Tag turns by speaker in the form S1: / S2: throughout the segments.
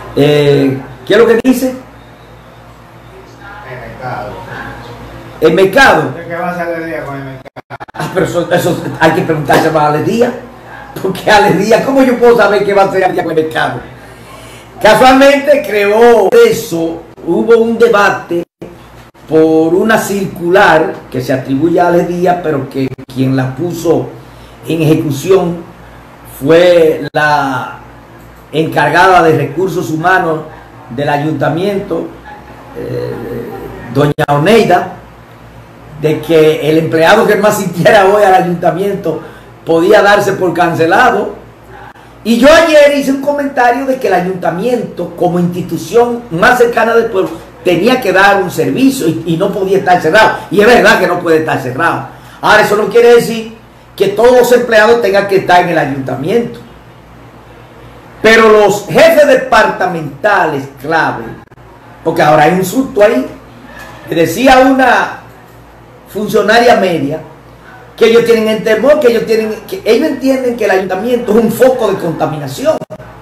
S1: ¿Qué es lo que dice?
S2: El mercado.
S1: El mercado.
S2: ¿Qué va a hacer Alegría con el mercado?
S1: Pero eso hay que preguntarse a Alegría. Porque Alegría, ¿cómo yo puedo saber qué va a hacer Alegría con el mercado? Casualmente creó eso, hubo un debate por una circular que se atribuye a Alegría, pero que quien la puso en ejecución fue la encargada de recursos humanos del ayuntamiento, doña Oneida, de que el empleado que más sintiera hoy al ayuntamiento podía darse por cancelado. Y yo ayer hice un comentario de que el ayuntamiento, como institución más cercana del pueblo, tenía que dar un servicio y no podía estar cerrado. Y es verdad que no puede estar cerrado. Ahora, eso no quiere decir que todos los empleados tengan que estar en el ayuntamiento. Pero los jefes departamentales clave, porque ahora hay un susto ahí, que decía una funcionaria media, que ellos tienen el temor, que ellos entienden que el ayuntamiento es un foco de contaminación.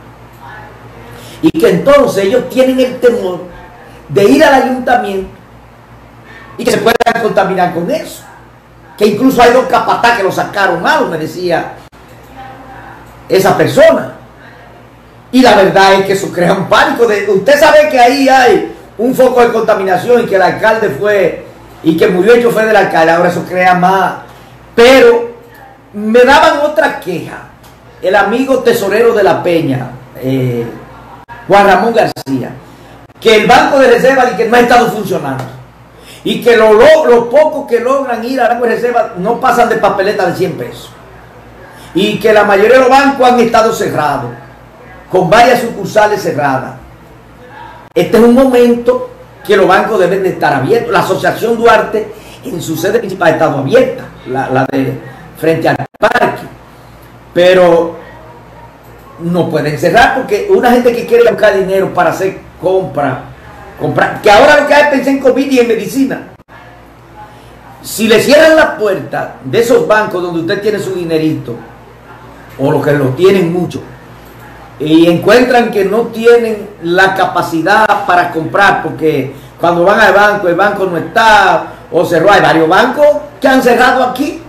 S1: Y que entonces ellos tienen el temor de ir al ayuntamiento y que se puedan contaminar con eso. Que incluso hay 2 capataz que lo sacaron malo, me decía esa persona. Y la verdad es que eso crea un pánico. Usted sabe que ahí hay un foco de contaminación y que el alcalde fue, y que murió el chofer del alcalde. Ahora eso crea más. Pero me daban otra queja. El amigo tesorero de La Peña, Juan Ramón García, que el Banco de Reserva que no ha estado funcionando. Y que los pocos que logran ir al Banco de Reserva no pasan de papeleta de 100 pesos. Y que la mayoría de los bancos han estado cerrados, con varias sucursales cerradas. Este es un momento que los bancos deben de estar abiertos. La Asociación Duarte en su sede principal ha estado abierta, la de frente al parque. Pero no pueden cerrar porque una gente que quiere buscar dinero para hacer compra, que ahora lo que hay pensé en COVID y en medicina. Si le cierran la puerta de esos bancos donde usted tiene su dinerito, o los que lo tienen mucho, y encuentran que no tienen la capacidad para comprar, porque cuando van al banco, el banco no está, o cerró. Hay varios bancos que han cerrado aquí,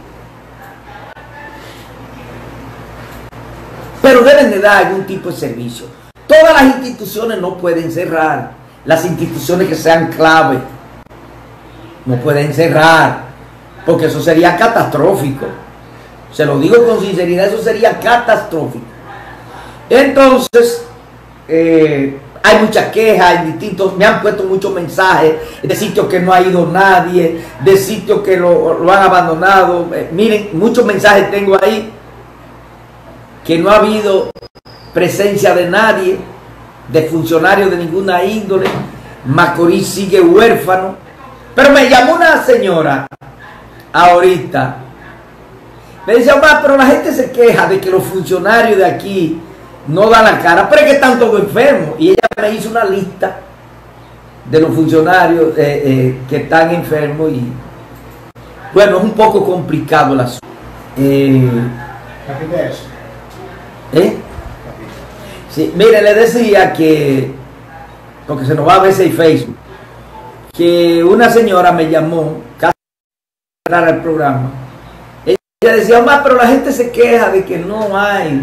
S1: pero deben de dar algún tipo de servicio. Todas las instituciones no pueden cerrar. Las instituciones que sean clave no pueden cerrar, porque eso sería catastrófico. Se lo digo con sinceridad, eso sería catastrófico. Entonces, hay muchas quejas, me han puesto muchos mensajes de sitios que no ha ido nadie, de sitios que lo han abandonado. Miren, muchos mensajes tengo ahí, que no ha habido presencia de nadie, de funcionarios de ninguna índole. Macorís sigue huérfano. Pero me llamó una señora ahorita, me dice: Omar, pero la gente se queja de que los funcionarios de aquí no dan la cara, pero es que están todos enfermos. Y ella me hizo una lista de los funcionarios que están enfermos, y bueno, es un poco complicado el asunto.
S2: Repite eso.
S1: Sí, mire, le decía que, porque se nos va a veces en Facebook, que una señora me llamó casi para el programa. Ella decía: Omar, pero la gente se queja de que no hay,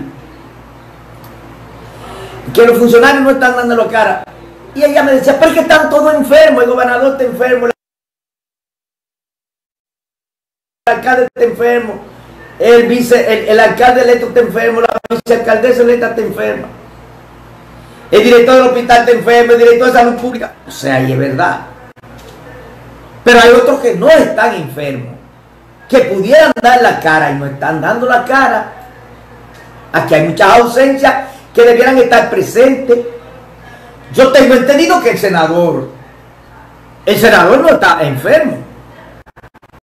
S1: que los funcionarios no están dando la cara. Y ella me decía: pero es que están todos enfermos, el gobernador está enfermo, el alcalde está enfermo, el alcalde electo está enfermo, la vicealcaldesa electa está enferma, el director del hospital está enfermo, el director de salud pública. O sea, y es verdad. Pero hay otros que no están enfermos, que pudieran dar la cara y no están dando la cara. Aquí hay muchas ausencias que debieran estar presentes. Yo tengo entendido que el senador no está enfermo.